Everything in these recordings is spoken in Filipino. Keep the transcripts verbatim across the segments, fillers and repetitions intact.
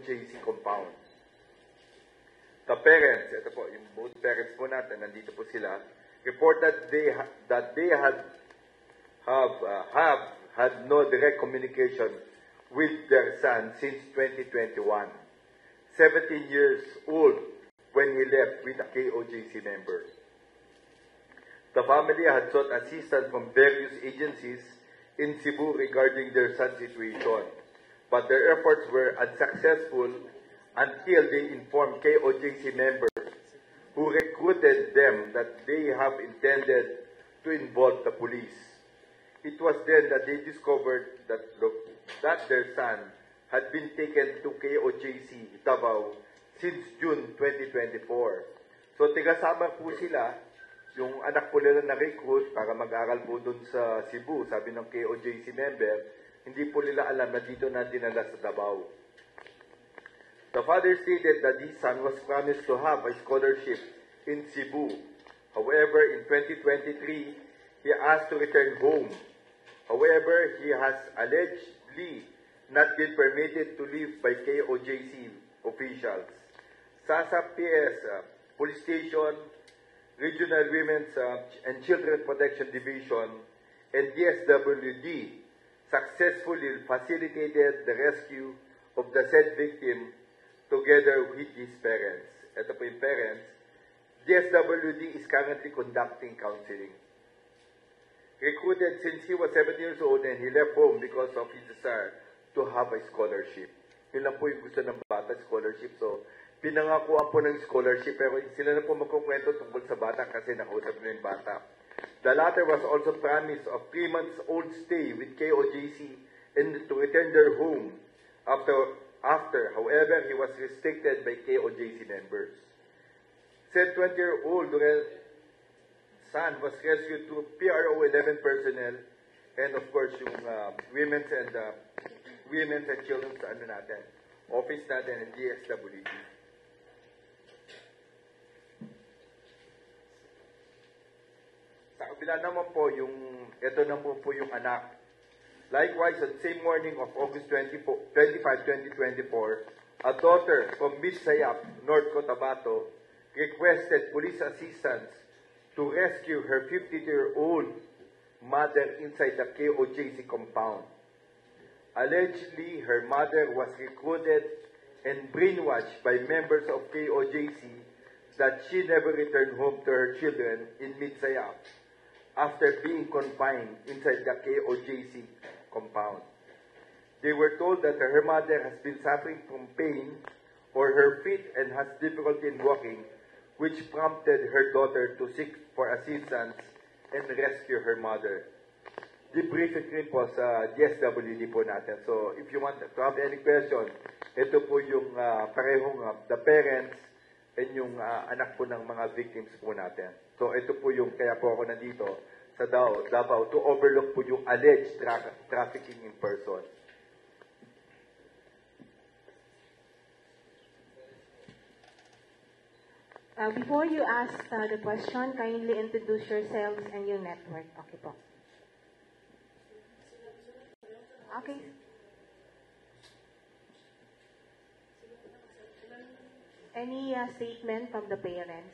J C compound. The parents, ito po, yung both parents po natin, nandito po sila, reported they ha that they had have, uh, have had no direct communication with their son since twenty twenty-one, seventeen years old when he left with a K O J C member. The family had sought assistance from various agencies in Cebu regarding their son's situation, but their efforts were unsuccessful until they informed K O J C members who recruited them that they have intended to involve the police. It was then that they discovered that, look, that their son had been taken to K O J C Davao since June twenty twenty-four. So tigasama po sila, yung anak po nila na-recruit para mag-aral po doon sa Cebu, sabi ng K O J C member, hindi po nila alam na dito na dinala sa Davao. The father stated that his son was promised to have a scholarship in Cebu. However, in twenty twenty-three, he asked to return home. However, he has allegedly not been permitted to leave by K O J C officials. Sasa P S, uh, Police Station, Regional Women's uh, and Children Protection Division, and D S W D successfully facilitated the rescue of the said victim together with his parents. Ito po yung parents. D S W D is currently conducting counseling. Recruited since he was seven years old and he left home because of his desire to have a scholarship. Yun lang po yung gusto ng bata, scholarship. So, pinangakuan po ng scholarship, pero sila na po magkukwento tungkol sa bata kasi nakausap na yung bata. The latter was also promised of three months old stay with K O J C and to return their home. After, after, however, he was restricted by K O J C members. Said twenty-year-old son was rescued to P R O eleven personnel and of course yung uh, women's and uh, women's and children's ano natin, office natin and D S W D. Sa kabila naman po yung, ito na po po yung anak. Likewise, on the same morning of August twenty-fifth, twenty twenty-four, a daughter from Midsayap, North Cotabato, requested police assistance to rescue her fifty-two-year-old mother inside the K O J C compound. Allegedly, her mother was recruited and brainwashed by members of K O J C that she never returned home to her children in Midsayap after being confined inside the K O J C compound. They were told that her mother has been suffering from pain or her feet and has difficulty in walking, which prompted her daughter to seek for assistance and rescue her mother. Debrief it rin po sa D S W D po natin. So, if you want to have any question, ito po yung uh, parehong uh, the parents and yung uh, anak po ng mga victims po natin. So, ito po yung, kaya po ako nandito sa Davao, Davao to overlook po yung alleged tra trafficking in person. Uh, before you ask uh, the question, kindly introduce yourselves and your network. Okay po. Okay. Any uh, statement from the parents?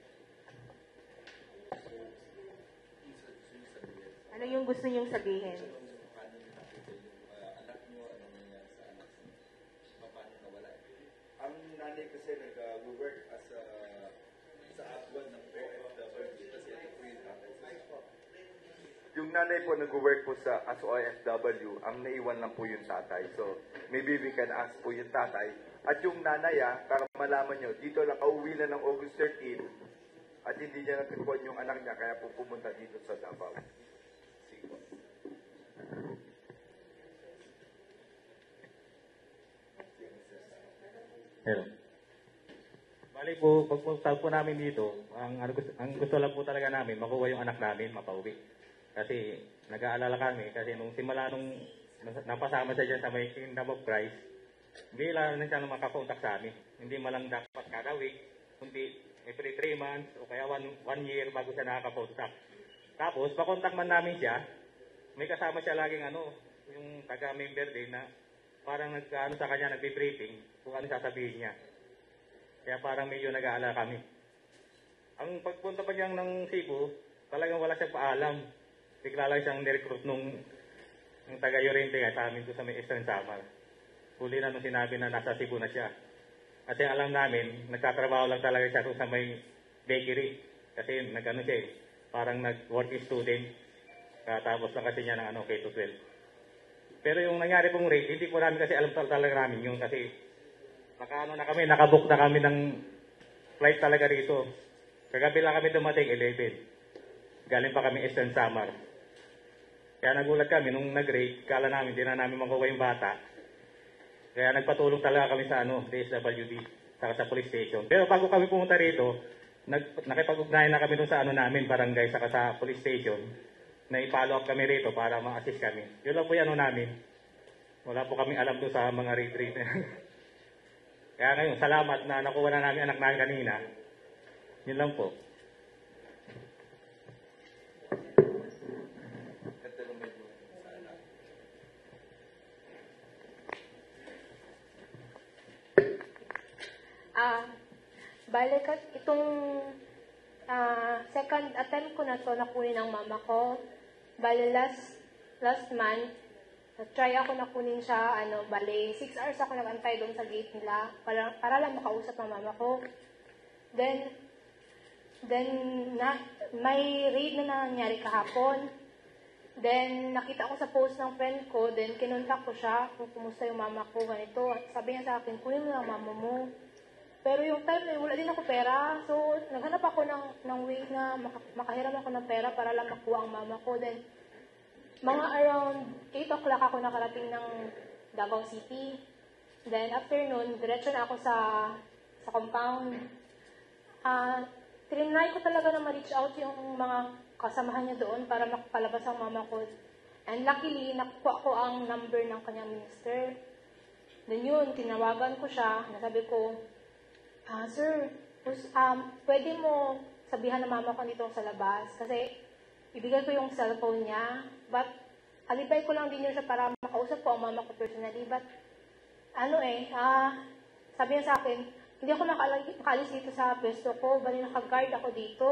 Ano yung gusto niyong sabihin? Ang nanay kasi nag-work as a sa Abwan ng O F W kasi ito po yung tatay. Yung nanay po nag-work po sa as O F W, ang naiwan lang po yung tatay. So, maybe we can ask po yung tatay. At yung nanay, ah, para malaman nyo, dito lang kauwi na ng August thirteenth at hindi niya natipon yung anak niya, kaya po pumunta dito sa Davao. Sige. Hello. Bali po, pagpunta po namin dito, ang, ang, gusto, ang gusto lang po talaga namin, makuha yung anak namin, mapauwi. Kasi nag-aalala kami, kasi nung simula nung napasama siya dyan sa may Kingdom of Christ, hindi lang na siya makakontak sa amin. Hindi malang dapat kakawik, kundi every three months o kaya one, one year bago siya nakakakontak. Tapos, pakontak man namin siya, may kasama siya laging ano, yung taga-member din na parang nag, ano sa kanya, nagbe-briefing kung ano sasabihin niya. Kaya parang medyo nag-aalala kami. Ang pagpunta pa niyang ng Cebu, talagang wala siyang paalam. Bigla lang siyang nirecruit nung, nung taga-Yorente nga sa amin doon sa may Eastern Samar. Huli na nung sinabi na nasa Cebu na siya. Kasi alam namin, nagtatrabaho lang talaga siya doon sa may bakery. Kasi nag-ano siya eh, parang nag-working student. Katapos lang kasi niya ng ano, K to twelve. Pero yung nangyari pong raid, hindi po namin kasi alam talaga namin yun kasi naka, ano na kami, nakabook na kami ng flight talaga rito. Kagabi lang kami dumating, eleven. Galing pa kami Eastern Samar. Kaya nagulat kami nung nag-raid, kala namin, di na namin makuha yung bata. Kaya nagpatulong talaga kami sa ano, D S W D, saka sa police station. Pero bago kami pumunta rito, nag, nakipag-ugnayan na kami dun sa ano namin, barangay, saka sa police station, na i-follow up kami rito para ma-assist kami. Yun lang po yung ano namin. Wala po kami alam doon sa mga raid-raid na Kaya ngayon, salamat na nakuha na namin anak namin kanina. Yun lang po. Ah, balik at itong ah, second attempt ko na to na kunin ng mama ko. Bale last last month, try ako na kunin siya, ano, bale six hours ako nag-antay doon sa gate nila para, para lang makausap ng mama ko. Then, then na, may raid na nangyari kahapon. Then, nakita ko sa post ng friend ko, then kinontak ko siya kung kumusta yung mama ko, ganito. At sabi niya sa akin, kunin mo lang mama mo. Pero yung time na yun, wala din ako pera. So, naghanap ako ng, ng way na maka, makahiram ako ng pera para lang makuha ang mama ko. Then, mga around eight o'clock ako nakarating ng Davao City. Then, after nun, diretso na ako sa, sa compound. Ah, uh, trinay ko talaga na ma-reach out yung mga kasamahan niya doon para makapalabas ang mama ko. And luckily, nakuha ko ang number ng kanyang minister. Then yun, tinawagan ko siya. Nasabi ko, ah, sir, um, pwede mo sabihan ng mama ko dito sa labas. Kasi ibigay ko yung cellphone niya. But alibay ko lang din yun siya para makausap ko ang mama ko personally. But ano eh, ah, sabi niya sa akin, hindi ako nakaalis dito sa pwesto ko. Bali naka-guard ako dito.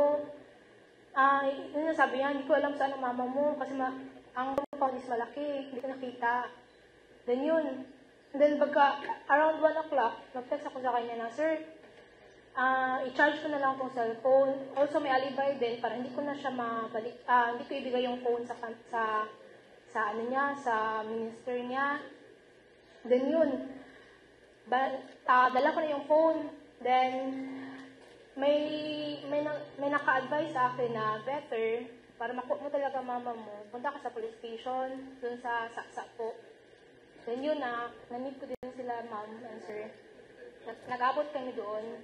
Ah, uh, yun yung sabi niya, hindi ko alam saan ang mama mo kasi ma ang compound is malaki, hindi ko nakita. Then yun. Then pagka around one o'clock, nag-text ako sa kanya na, sir, ah, uh, i-charge ko na lang tong cellphone. Also may alibay din para hindi ko na siya mabalik, ah, uh, hindi ko ibigay yung phone sa sa sa ano niya, sa minister niya. Then yun. Ba, uh, dala ko na yung phone. Then may may na, may naka-advise sa akin na better para makuha mo talaga mama mo, punta ka sa police station dun sa saksa po. Then yun na, na-meet ko din sila ma'am and sir. Nag-abot kami doon.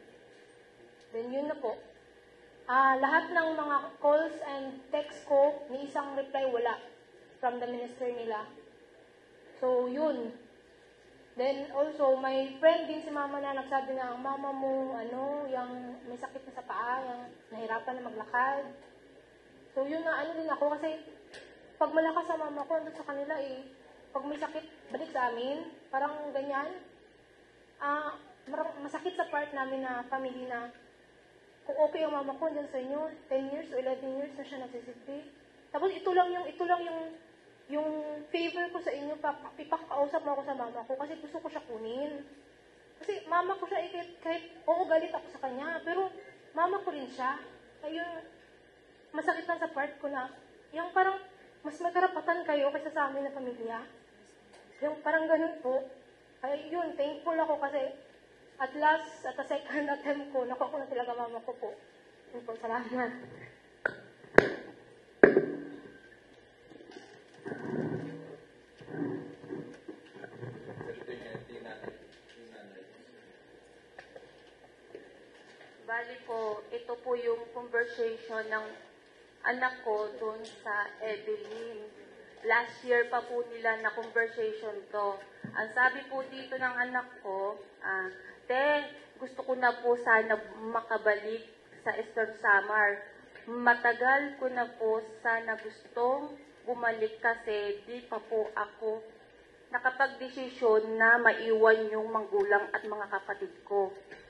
Then yun na po. Ah, uh, lahat ng mga calls and text ko, ni isang reply wala from the minister nila. So yun. Then also, may friend din si mama na nagsabi na ang mama mo, ano, yung may sakit na sa paa, yung nahirapan na maglakad. So yun na, ano din ako, kasi pag malakas sa mama ko, andun sa kanila eh, pag may sakit, balik sa amin, parang ganyan. Ah, uh, masakit sa part namin na family na, kung okay yung mama ko, andun sa inyo, ten years o eleven years na siya nagsisilbi. Tapos ito lang yung, ito lang yung, yung favor ko sa inyo, ipakausap mo ako sa mama ko kasi gusto ko siya kunin. Kasi mama ko siya, eh, kahit, kahit oo, galit ako sa kanya, pero mama ko rin siya. Kaya masakit lang sa part ko na, yung parang mas may karapatan kayo kaysa sa amin na pamilya. Yung parang ganun po. Kaya yun, thankful ako kasi at last, at the second attempt ko, nakuha ko na talaga mama ko po. Yun po, salamat. Bali po, ito po yung conversation ng anak ko doon sa Evelyn. Last year pa po nila na conversation to. Ang sabi po dito ng anak ko, ah, te, gusto ko na po sana makabalik sa Eastern Samar. Matagal ko na po sana gustong bumalik kasi di pa po ako nakapagdesisyon na maiwan yung magulang at mga kapatid ko.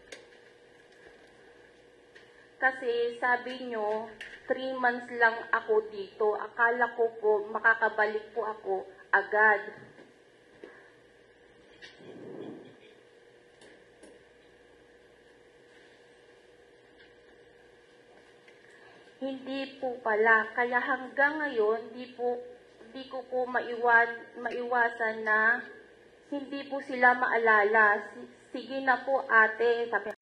Kasi sabi nyo, three months lang ako dito. Akala ko po makakabalik po ako agad. Hindi po pala. Kaya hanggang ngayon, di po, di ko po maiwan, maiwasan na hindi po sila maalala. Sige na po ate, sabi,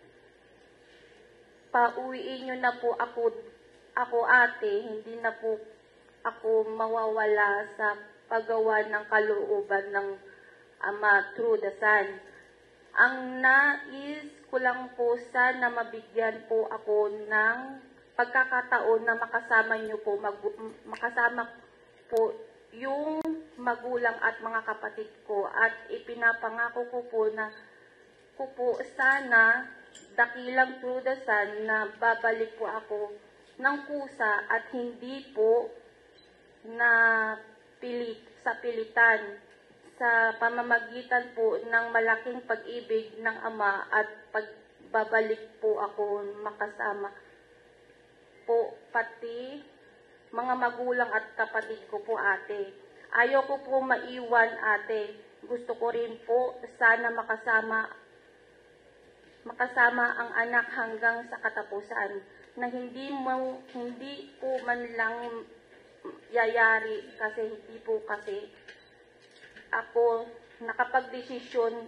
pauwiin nyo na po ako, ako ate, hindi na po ako mawawala sa paggawa ng kalooban ng Ama through the Son. Ang nais ko lang po sana mabigyan po ako ng pagkakataon na makasama nyo po, mag, makasama po yung magulang at mga kapatid ko, at ipinapangako ko po na ko po sana dakilang through the Son na babalik po ako ng kusa at hindi po na pilit sa pilitan, sa pamamagitan po ng malaking pag-ibig ng Ama at pagbabalik po ako makasama po pati mga magulang at kapatid ko po ate. Ayoko po maiwan ate. Gusto ko rin po sana makasama makasama ang anak hanggang sa katapusan, na hindi mo hindi po man lang yayari kasi hindi po kasi ako nakapagdesisyon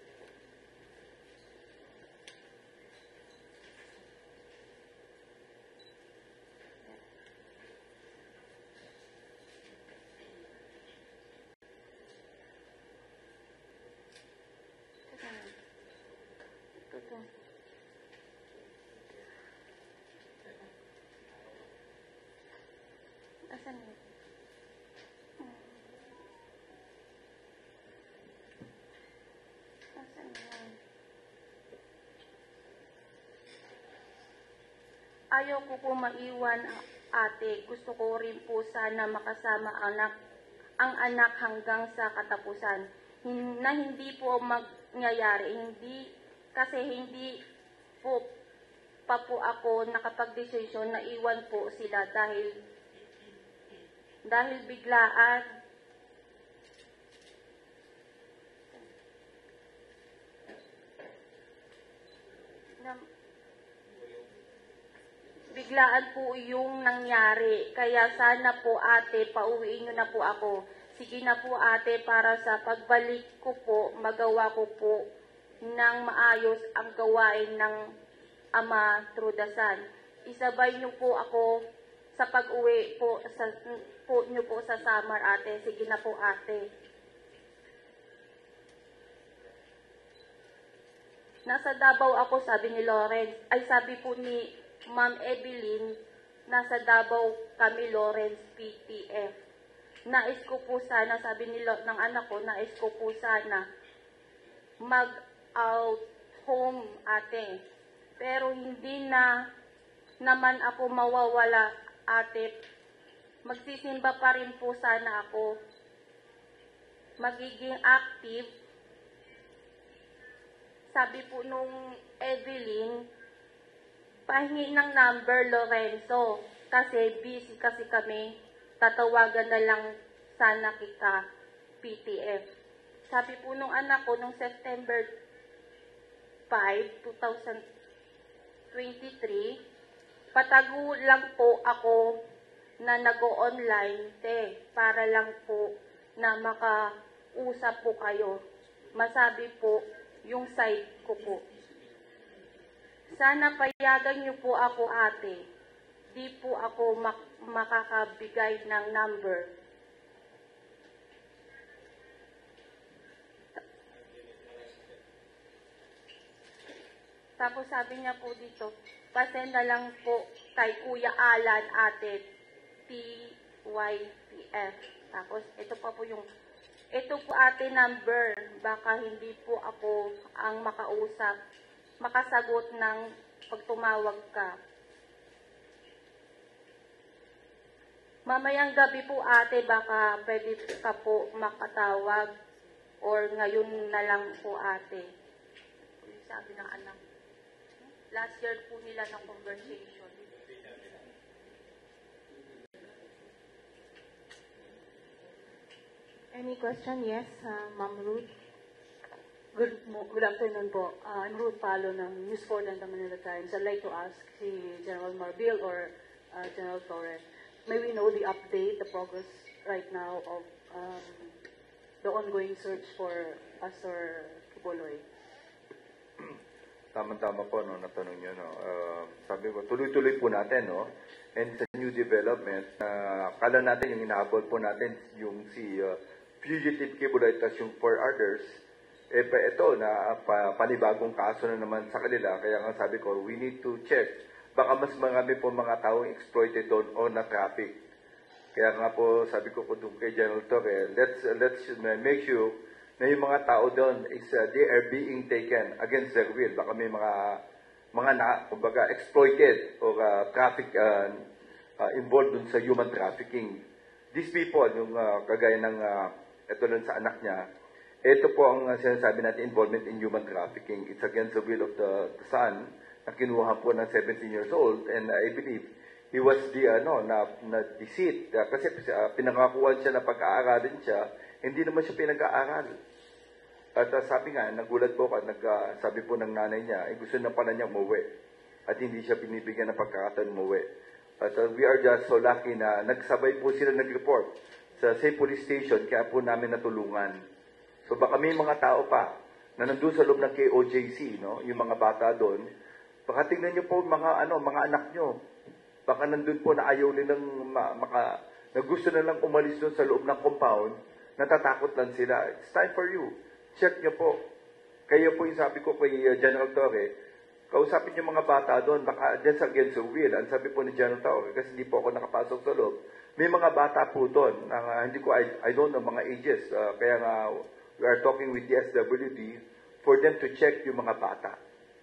Asan yun? Asan yun? Ayaw ko po maiwan ate. Gusto ko rin po sana makasama anak, ang anak hanggang sa katapusan. Hin, na hindi po mangyayari. Hindi, kasi hindi po pa po ako nakapag-desisyon na iwan po sila dahil dahil biglaan. Na, biglaan po yung nangyari. Kaya sana po ate, pauwiin nyo na po ako. Sige na po ate, para sa pagbalik ko po, magawa ko po ng maayos ang gawain ng Ama through the Son. Isabay nyo po ako sa pag-uwi po sa po nyo po sa summer ate. Sige na po ate. Nasa Davao ako, sabi ni Lawrence. Ay, sabi po ni Ma'am Evelyn, nasa Davao kami, Lawrence, P T F. Nais ko po sana, sabi ni Lo, ng anak ko, nais ko po sana mag-out home ate. Pero hindi na naman ako mawawala ate. Magsisimba pa rin po sana ako. Magiging active. Sabi po nung Evelyn, pahingi ng number Lorenzo. Kasi busy kasi kami. Tatawagan na lang sana kita P T F. Sabi po nung anak ko nung September five, twenty twenty-three, patago lang po ako na nag-o-online, te, para lang po na makausap po kayo. Masabi po yung site ko po. Sana payagan niyo po ako ate. Di po ako mak- makakabigay ng number. Tapos sabi niya po dito, pasend na lang po kay Kuya Alan ate, P Y P F. Tapos ito pa po yung, ito po ate number, baka hindi po ako ang makausap, makasagot ng pag tumawag ka. Mamayang gabi po ate, baka pwede ka po makatawag or ngayon na lang po ate. Yung sabi ng anak. Last year po nila ng conversation. Any question? Yes, uh, Ma'am Ruth. Good, mo- good afternoon po. Uh, I'm Ruth Palo ng News four and the Manila Times. I'd like to ask si General Marbil or uh, General Torre, may we know the update, the progress right now of um, the ongoing search for Pastor Kibuloy? Tama-tama po, no, natanong nyo, no. Uh, sabi ko, tuloy-tuloy po natin, no. And sa new development, uh, kala natin yung inaabot po natin, yung si uh, fugitive Kibuloy, tas yung four others, eh pa ito na pa, panibagong kaso na naman sa kanila. Kaya nga sabi ko, we need to check. Baka mas marami po mga taong exploited doon o na traffic. Kaya nga po sabi ko po doon kay General Torre, let's let's make sure na yung mga tao doon is uh, they are being taken against their will. Baka may mga mga na, kumbaga, exploited o uh, traffic uh, uh, involved dun sa human trafficking. These people, yung uh, kagaya ng uh, ito lang sa anak niya, ito po ang uh, sinasabi natin, involvement in human trafficking. It's against the will of the, the son na kinuha po ng seventeen years old, and uh, I believe he was the, ano, na, na deceit. Uh, kasi uh, pinangakuan siya na pag-aaralin siya, hindi naman siya pinag-aaral. At uh, sabi nga, nagulat po ako, nag, uh, sabi po ng nanay niya, eh, gusto na pala niya umuwi. At hindi siya binibigyan ng pagkakataon umuwi. At uh, we are just so lucky na nagsabay po sila nag-report sa same police station, kaya po namin natulungan. So baka may mga tao pa na nandun sa loob ng K O J C, no? Yung mga bata doon. Baka tingnan niyo po mga ano, mga anak niyo. Baka nandun po na ayaw nilang ma- maka na gusto na lang umalis doon sa loob ng compound, natatakot lang sila. It's time for you. Check niyo po. Kaya po yung sabi ko kay uh, General Torre, kausapin yung mga bata doon, baka just against the will. Ang sabi po ni General Torre, kasi hindi po ako nakapasok sa loob, may mga bata po doon, na uh, hindi ko, I, I don't know, mga ages. Uh, kaya nga, we are talking with the S W D for them to check yung mga bata.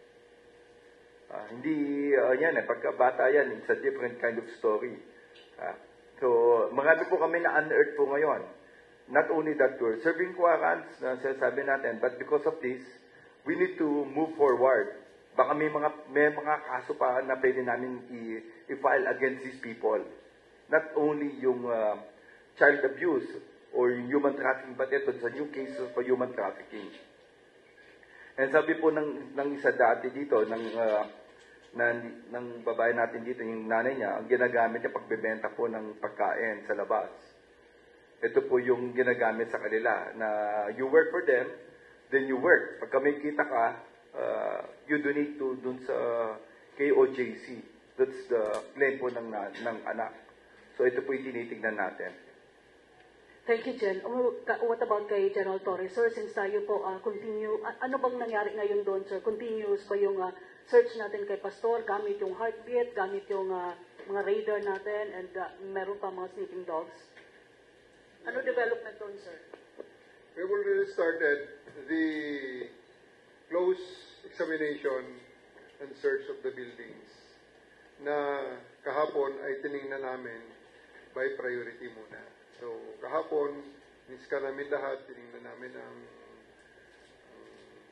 Uh, hindi, uh, yan eh, pagka bata yan, it's a different kind of story. Uh, so, marami po kami na unearthed po ngayon. Not only that, we're serving warrants, na sinasabi natin, but because of this, we need to move forward. Baka may mga, may mga kaso pa na pwede namin i- i-file against these people. Not only yung uh, child abuse, or yung human trafficking, but ito sa new cases for human trafficking. And sabi po ng, ng isa dati dito, ng, uh, ng, ng babae natin dito, yung nanay niya, ang ginagamit niya pagbebenta po ng pagkain sa labas. Ito po yung ginagamit sa kanila, na you work for them, then you work. Pagka may kita ka, uh, you donate to dun sa K O J C. That's the claim po ng, ng anak. So ito po yung tinitignan natin. Thank you, Jen. Oh, ka- What about kay General Torre? Sir, since tayo po uh, continue, a- ano bang nangyari ngayon doon, sir? Continuous ba yung uh, search natin kay Pastor, gamit yung heartbeat, gamit yung uh, mga radar natin, and uh, meron pa mga sniffing dogs? Ano development doon, sir? We have already started the close examination and search of the buildings na kahapon ay tiningnan namin by priority muna. So, kahapon, niska namin lahat, tinignan namin ang, ang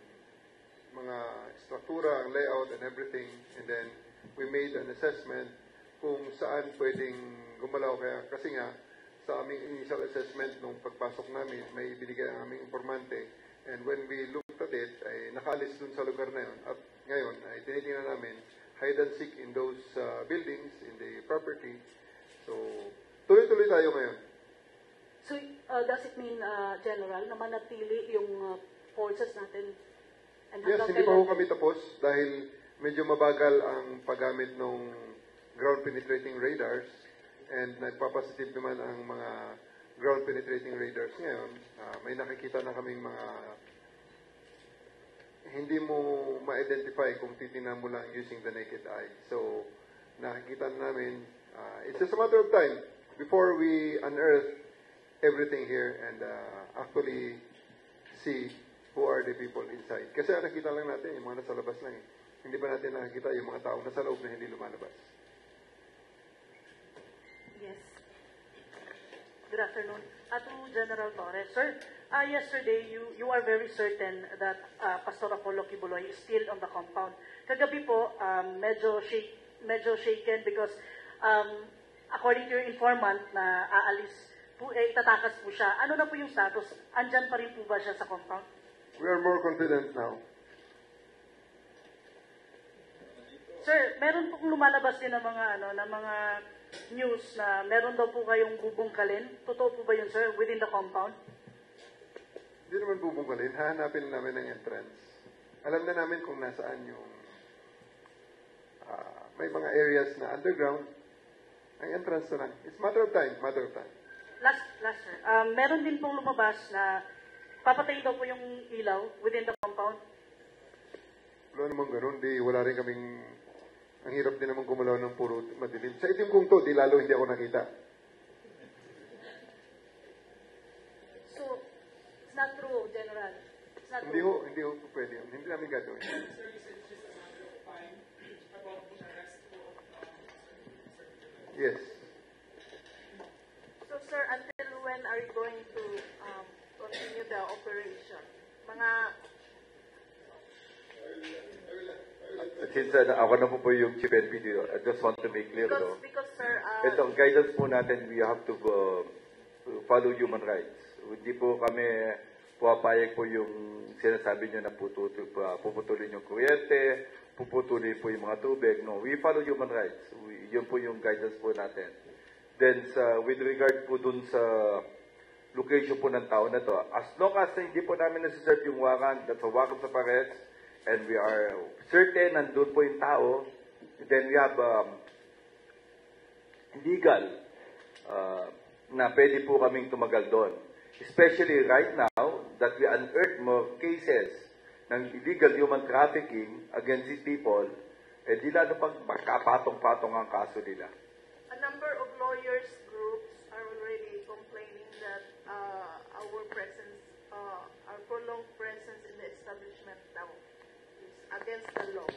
mga struktura, ang layout and everything, and then we made an assessment kung saan pwedeng gumalaw. Kaya, kasi nga, sa aming initial assessment nung pagpasok namin, may binigay ang aming informante, and when we looked at it, ay nakaalis dun sa lugar na yun. At ngayon, ay tinitingnan namin hide and seek in those uh, buildings, in the property. So, tuloy-tuloy tayo ngayon. So, uh, does it mean, uh, General, na manatili yung uh, forces natin? And Yes, hanggang hindi pa ho kailan- kami tapos dahil medyo mabagal ang paggamit ng ground penetrating radars, and nagpapositive naman ang mga ground penetrating radars ngayon. Uh, may nakikita na kaming mga hindi mo ma-identify kung titingnan mo lang using the naked eye. So, nakikita namin, uh, it's just a matter of time before we unearth everything here and uh, actually see who are the people inside. Kasi nakita lang natin yung mga nasa labas lang eh. Hindi ba natin nakikita yung mga tao nasa loob na hindi lumalabas? Yes. good afternoon. Uh, to General Torres. Sir, uh, yesterday you you are very certain that uh, Pastor Apollo Kibuloy is still on the compound. Kagabi po, um, medyo, shake, medyo shaken because um, according to your informant na aalis po, eh, tatakas po siya. Ano na po yung status? Andyan pa rin po ba siya sa compound? We are more confident now. Sir, meron pong lumalabas din ng mga ano, ng mga news na meron daw po kayong bubungkalin. Totoo po ba yun, sir, within the compound? Hindi naman bubungkalin. Hahanapin namin ang entrance. Alam na namin kung nasaan yung uh, may mga areas na underground. Ang entrance na lang. It's matter of time. Matter of time. Last, last sir. Um, meron din pong lumabas na papatayin daw po yung ilaw within the compound. Wala namang ganun. Di, wala rin kaming... Ang hirap din naman gumalaw ng puro madilim. Sa itim kong to, di lalo hindi ako nakita. So, it's not true, General. It's not Hindi true. ho, hindi ho pwede. Hindi namin gagawin. Yes. So, sir, until when are you going to um, continue the operation? Mga Since uh, ako na po po yung Chief N P D, I just want to make clear, because, no? because sir, uh, Ito, ang guidance po natin, we have to uh, follow human rights. Hindi po kami puwapayag po yung sinasabi nyo na pututul, uh, puputulin yung kuryente, puputulin po yung mga tubig. No, we follow human rights. We, yun po yung guidance po natin. Then, sa, with regard po dun sa location po ng tao na to, as long as hindi po namin nasiserve yung warrant, that's a warrant of arrest, and we are certain nandun po yung tao, then we have um, legal uh, na pwede po kaming tumagal doon. Especially right now that we unearth more cases ng illegal human trafficking against these people, eh di lalo pag magkapatong-patong ang kaso nila. a number of lawyers groups are already complaining that uh, our presence, uh, our prolonged presence in the establishment now is against the law.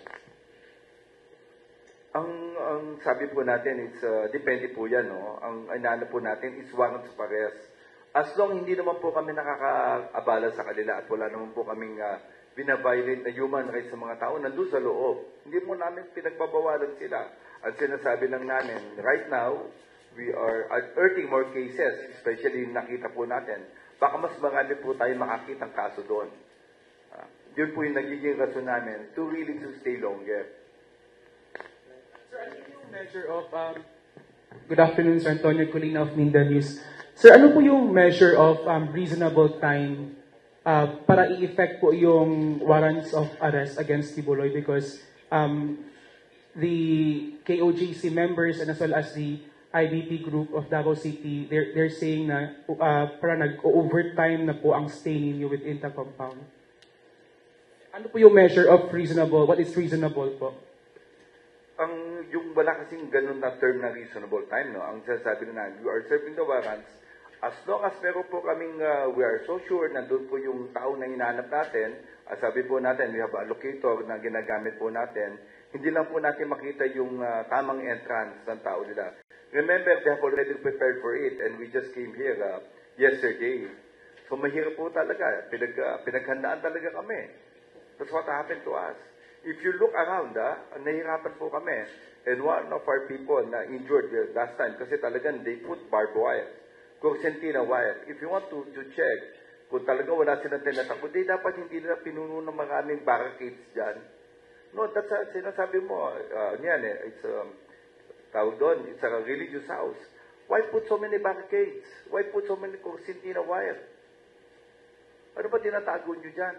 Ang ang sabi po natin, it's uh, depende po yan, no? Ang inaano po natin is warrant of arrest. As long hindi naman po kami nakakaabala sa kanila at wala naman po kaming uh, binabiolate na human rights sa mga tao nandun sa loob. Hindi mo namin pinagbabawalan sila. At sinasabi lang namin, right now, we are unearthing more cases, especially nakita po natin. Baka mas marami po tayo makakitang kaso doon. Uh, yun po yung nagiging rason namin to really to stay longer. Sir, ano yung measure of, um, good afternoon, Sir Antonio Colina of Minda News. Sir, ano po yung measure of um, reasonable time uh, para i-effect po yung warrants of arrest against Kibuloy? Because um, the K O J C members and as well as the I B P group of Davao City, they're, they're saying na uh, para nag-overtime na po ang stay ninyo within the compound. Ano po yung measure of reasonable? What is reasonable po? Ang yung wala kasing ganun na term na reasonable time, no? Ang sasabi na you are serving the warrants, as long as meron po kaming, uh, we are so sure na doon po yung tao na hinahanap natin, uh, sabi po natin, we have a locator na ginagamit po natin, hindi lang po natin makita yung uh, tamang entrance ng tao nila. Remember, they have already prepared for it and we just came here uh, yesterday. So mahirap po talaga, pinag, uh, pinaghandaan talaga kami. That's what happened to us. If you look around, ah, nahirapan po kami. And one of our people na injured uh, last time, kasi talagang they put barbed wire, Corsentina wire. If you want to, to check, kung talaga wala silang tinatakbo, di dapat hindi nila pinuno ng maraming barricades dyan. No, that's a, sinasabi mo, uh, yan eh, it's um, tawag doon, it's a religious house. Why put so many barricades? Why put so many Corsentina wire? Ano ba tinatago nyo dyan?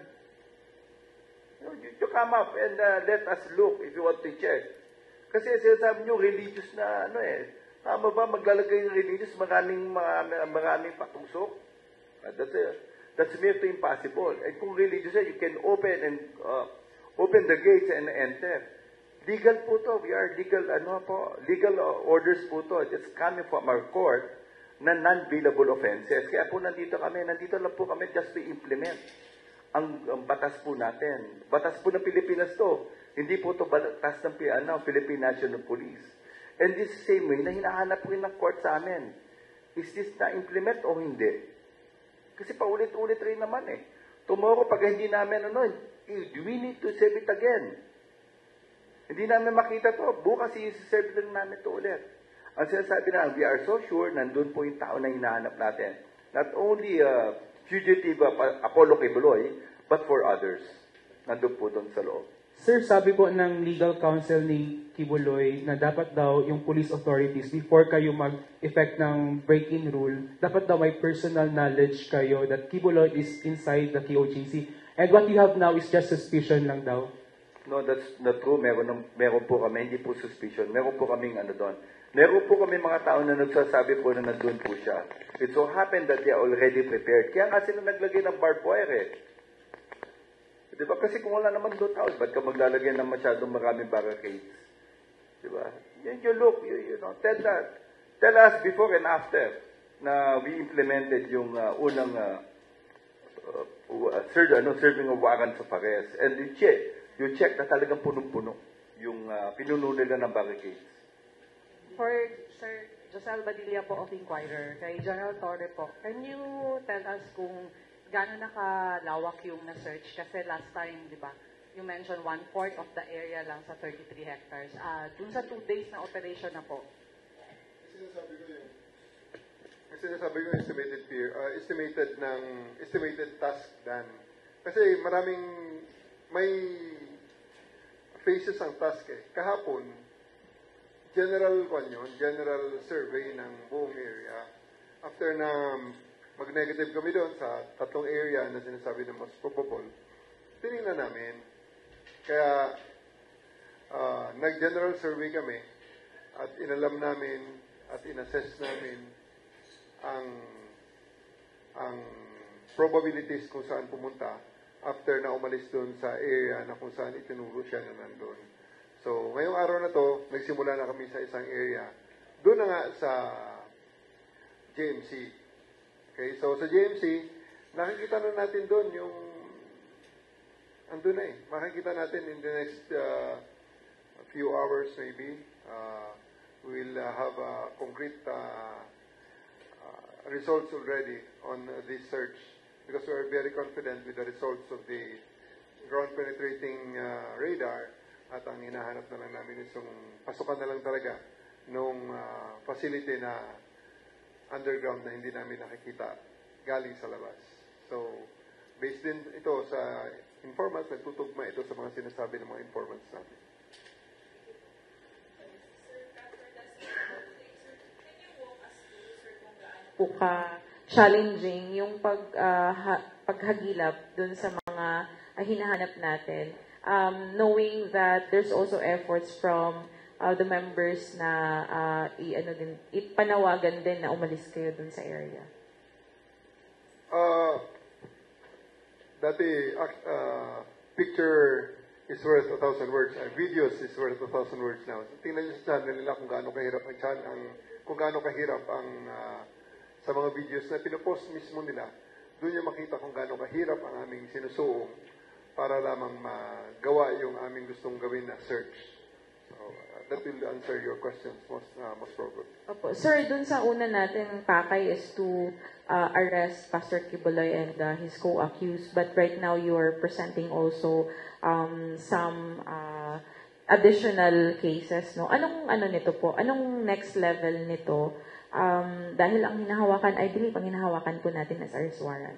You, know, you, you come up and uh, let us look if you want to check. Kasi sinasabi nyo, religious na ano eh. Tama ba maglalagay ng religious maraming, maraming, maraming patusok? Uh, that's, uh, that's near to impossible. And kung religious eh, you can open and uh, open the gates and enter. Legal po to. We are legal, ano po, legal orders po to. It's coming from our court na non-bailable offenses. Kaya po nandito kami, nandito lang po kami just to implement ang, ang batas po natin. Batas po ng Pilipinas to. Hindi po to batas ng ano, Philippine National Police. And this same way, na hinahanap po ng court sa amin. is this na-implement o hindi? Kasi paulit-ulit rin naman eh. Tomorrow, pag hindi namin ano, we need to save it again. Hindi namin makita to. Bukas i-save lang namin to ulit. Ang sinasabi na, we are so sure, nandun po yung tao na hinahanap natin. Not only uh, fugitive uh, Apollo Kibuloy, but for others. Nandun po doon sa loob. Sir, sabi po ng legal counsel ni Kibuloy na dapat daw yung police authorities, before kayo mag-effect ng break-in rule, dapat daw may personal knowledge kayo that Kibuloy is inside the K O J C. And what you have now is just suspicion lang daw. No, that's not true. Meron, meron po kami, hindi po suspicion. Meron po kaming ano doon. Meron po kami mga tao na nagsasabi po na nandun po siya. It so happened that they are already prepared. Kaya nga sila naglagay ng barbed wire eh. Di ba? Kasi kung wala naman doon house, ba't ka maglalagay ng masyadong maraming barricades? Di ba? Yan you look, you, you know, tell that. Tell us before and after na we implemented yung uh, unang uh, uh, serve, ano, serving of warrants of arrest. And you check, you check na talagang punong-puno yung uh, pinuno nila ng barricades. For Sir Josel Badilla po of Inquirer, kay General Torre po, can you tell us kung gano'n nakalawak yung na-search? Kasi last time, di ba, you mentioned one-fourth of the area lang sa thirty-three hectares. Uh, dun sa two days na operation na po. Sinasabi ko yung, sinasabi ko yung estimated peer, uh, estimated ng, estimated task done. Kasi maraming, may phases ang task eh. Kahapon, general kwan yun, general survey ng buong area. After na mag-negative kami doon sa tatlong area na sinasabi ng most probable, tinignan namin. Kaya, uh, nag-general survey kami at inalam namin at inassess namin ang ang probabilities kung saan pumunta after na umalis doon sa area na kung saan itinuro siya na nandun. So, ngayong araw na to, nagsimula na kami sa isang area. Doon na nga sa J M C. Okay, so sa J M C, nakikita na natin doon yung andun na eh. Makikita natin in the next uh, few hours maybe, uh, we'll uh, have uh, concrete uh, uh, results already on uh, this search because we are very confident with the results of the ground penetrating uh, radar at ang hinahanap na lang namin is yung pasukan na lang talaga nung uh, facility na underground na hindi namin nakikita galing sa labas. So, based din ito sa informants, nagtutugma ito sa mga sinasabi ng mga informants natin. Po ka challenging yung pag uh, ha, paghagilap dun sa mga uh, hinahanap natin, um, knowing that there's also efforts from uh, the members na uh, i ano din ipanawagan din na umalis kayo dun sa area. Uh, dati uh, picture is worth a thousand words. Uh, videos is worth a thousand words now. So, tingnan niyo sa channel nila kung gaano kahirap ang channel, ang kung gaano kahirap ang uh, sa mga videos na pinopost mismo nila. Doon niyo makita kung gaano kahirap ang aming sinusuong para lamang magawa yung aming gustong gawin na search. So, uh, that will answer your questions most, uh, most probably. Opo. Sir, dun sa una natin pakay is to uh, arrest Pastor Kibuloy and uh, his co-accused. But right now, you are presenting also um, some uh, additional cases. No? Anong ano nito po? Anong next level nito? Um, dahil ang hinahawakan, I believe, ang hinahawakan po natin as arrest warrant.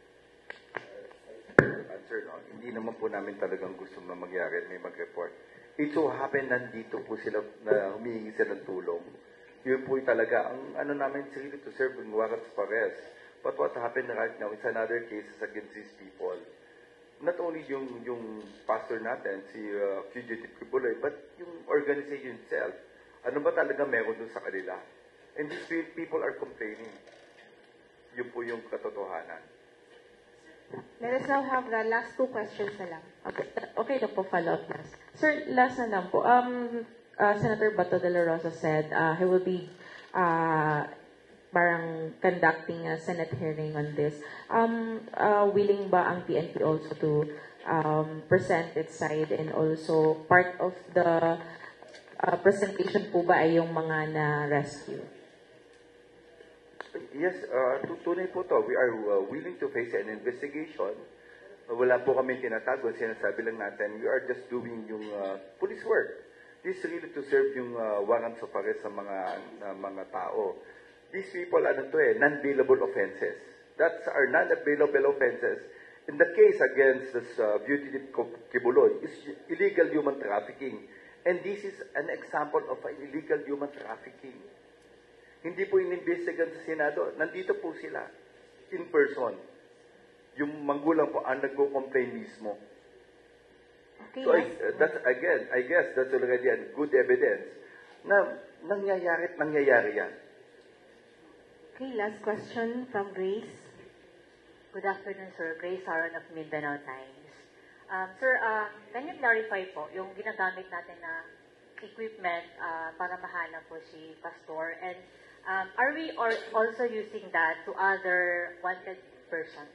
Answer, no? Hindi naman po namin talagang gusto na mangyari, may mag-report. It so happen, nandito po sila, na humihingi sila ng tulong. Yun po talaga, ang ano namin sila to serve ng warrants of arrest. But what happened right now is another cases against these people. Not only yung yung pastor natin, si uh, Fugitive Kibuloy, but yung organization itself. Ano ba talaga meron dun sa kanila? And these people are complaining. Yun po yung katotohanan. Let us now have the last two questions na lang. Okay, okay na po, follow-up last. Sir, last na lang po. Um, uh, Senator Bato de la Rosa said uh, he will be uh, parang conducting a Senate hearing on this. Um, uh, willing ba ang P N P also to um, present its side and also part of the uh, presentation po ba ay yung mga na-rescue? Yes, uh, tunay po to. We are uh, willing to face an investigation. Uh, wala po kami tinatago. Sinasabi lang natin, we are just doing yung uh, police work. This is really to serve yung uh, warrants of arrest sa mga uh, mga tao. These people, ano to eh, non-bailable offenses. That's our non-bailable offenses. In the case against this uh, Beauty Kibuloy is illegal human trafficking. And this is an example of illegal human trafficking. Hindi po inimbestigan sa Senado. Nandito po sila. In person. Yung manggulang po ang nagko-complain mismo. Okay, So, I, last, uh, that's, again, I guess that's already a good evidence na nangyayari at nangyayari yan. okay, last question from Grace. Good afternoon, sir. Grace Saron of Mindanao Times. Um, sir, uh, can you clarify po yung ginagamit natin na equipment uh, para mahanap po si Pastor? And um, are we or also using that to other wanted persons?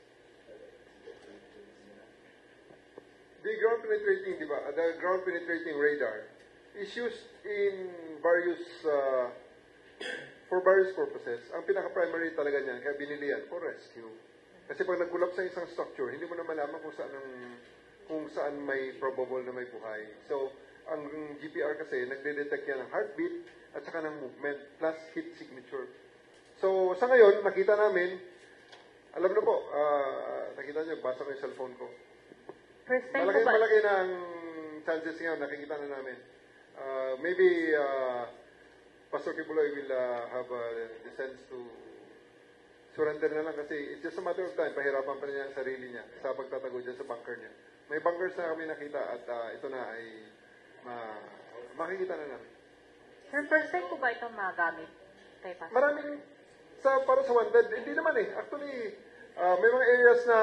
The ground penetrating, di ba? The ground penetrating radar is used in various, uh, for various purposes. Ang pinaka-primary talaga niyan, kaya binili yan, for rescue. Kasi pag nag-collapse sa isang structure, hindi mo na malaman kung saan, ang, kung saan may probable na may buhay. So, ang G P R kasi, nagde-detect yan ng heartbeat at saka ng movement, plus heat signature. So, sa ngayon, nakita namin, alam na po, uh, nakita niyo, basa ko yung cellphone ko. First time Malaki, po ba? malaki na ang chances ngayon, nakikita na namin. Uh, maybe, uh, Pastor Kibuloy will uh, have uh, the sense to surrender na lang kasi it's just a matter of time. Pahirapan pa niya ang sarili niya sa pagtatago dyan sa bunker niya. May bunkers na kami nakita at uh, ito na ay ma makikita na namin. Sir, first time po ba ito magamit kay Pastor? Maraming, sa, para sa wanted, hindi naman eh. Actually, uh, may mga areas na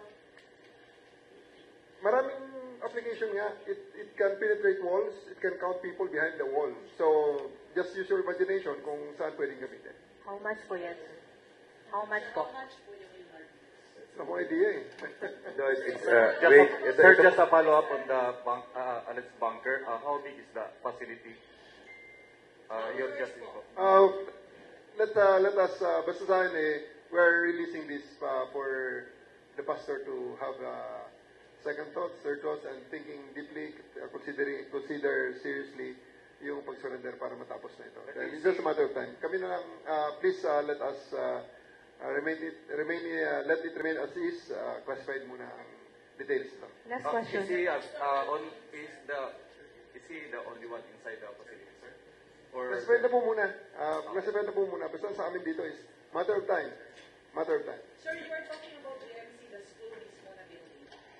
maraming application nga. It, it can penetrate walls, it can count people behind the wall. So, just use your imagination kung saan pwedeng gamitin. How much po yan, sir? How much po? No idea eh. No, it's, it's, uh, Just wait, a, ito- sir, ito- just a follow-up on the bunk, uh, on its bunker. Uh, how big is the facility? Uh, your just info. Uh, let, uh, let us, uh, basta sa akin eh, we're releasing this uh, for the pastor to have uh, second thoughts, third thoughts, and thinking deeply, uh, considering, consider seriously yung pag-surrender para matapos na ito. Dahil it's just a matter of time. Kami na lang, uh, please uh, let us uh, uh, remain it, remain, uh, let it remain as is, uh, classified muna ang details ito. Last Uh, question. Is he, uh, uh, on, is the is he the only one inside the facility, sir? Or Classified na po muna. Uh, classified na po muna. Basta sa amin dito is matter of time. Matter of time. Sir, you were talking about the M C, the school mismo na building.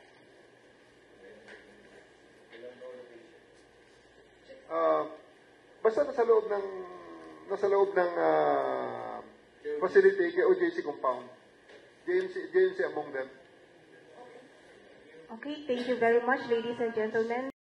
Uh, basta nasa loob ng nasa loob ng uh, facility kay O J C compound. J M C, J M C among them. Okay, thank you very much, ladies and gentlemen.